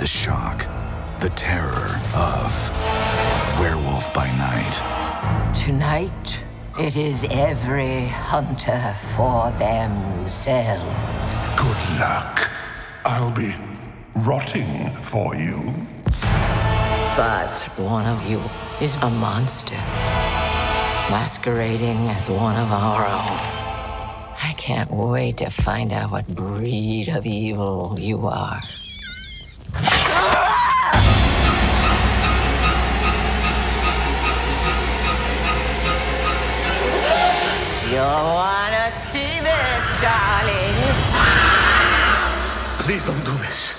the shock, the terror of Werewolf by Night. Tonight, it is every hunter for themselves. Good luck. I'll be rotting for you. But one of you is a monster, masquerading as one of our own. I can't wait to find out what breed of evil you are. You'll wanna see this, darling. Please don't do this.